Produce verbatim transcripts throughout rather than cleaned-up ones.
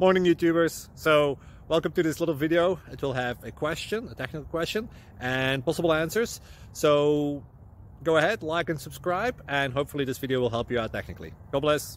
Morning YouTubers. So welcome to this little video. It will have a question, a technical question, and possible answers. So go ahead, like and subscribe, and hopefully this video will help you out technically. God bless.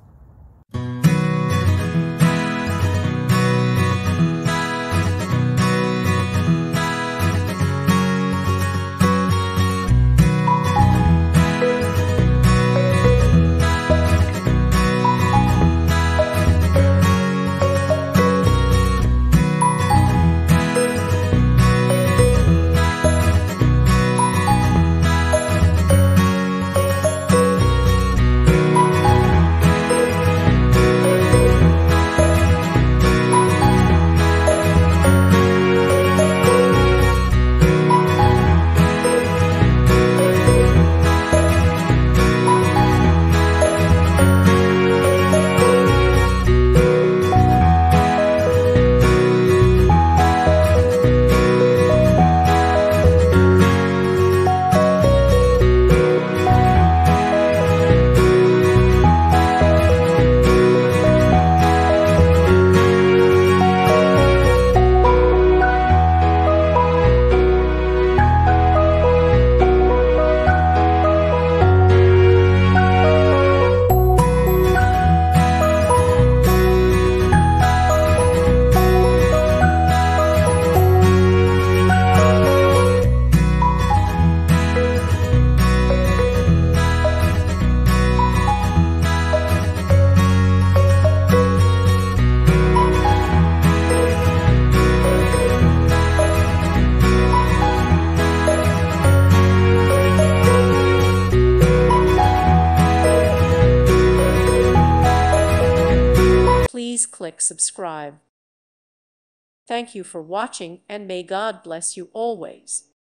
Please click subscribe. Thank you for watching, and may God bless you always.